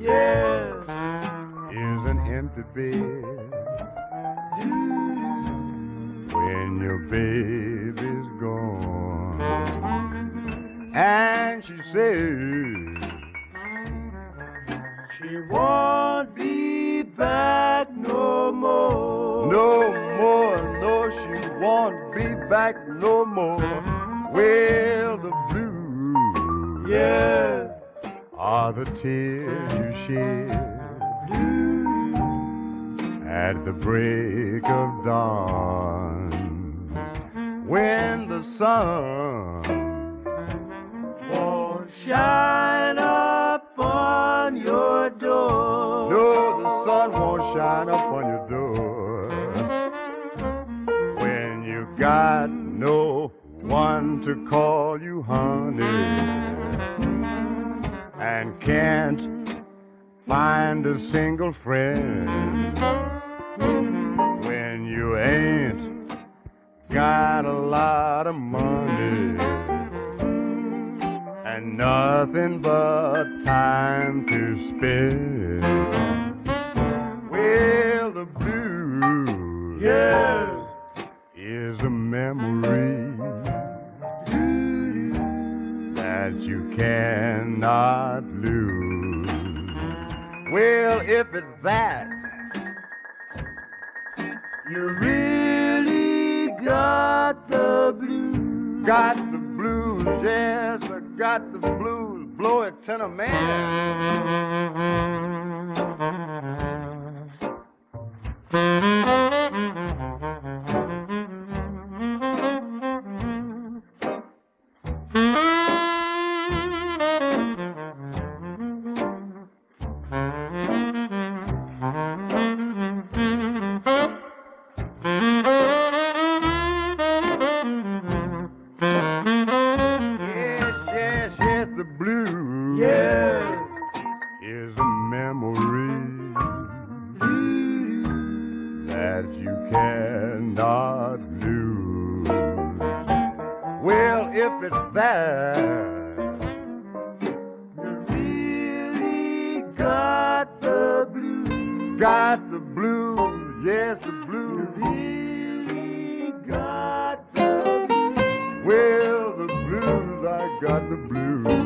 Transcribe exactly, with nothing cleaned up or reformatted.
Yeah. Is an empty bed when your baby's gone. And she says She won't be back no more. no more, no, she won't be back no more. Well, the blues, Yes. are the tears you shed at the break of dawn, when the sun Won't shine upon your door. no, the sun won't shine up on your door, when you got no one to call you honey, and can't find a single friend, when you ain't got a lot of money and nothing but time to spend. Well, the blues, Yes. is a memory that you cannot lose. Well, if it's that, You really got the blues. got the blues, yes, I got the blues. Blow it, tenor Yes, yes, yes, the blues, Yes. is a memory that you cannot lose. Well, if it's that, You really got the blues. got the blues, yes, the You blues. really got the blues. Well, the blues, I got the blues.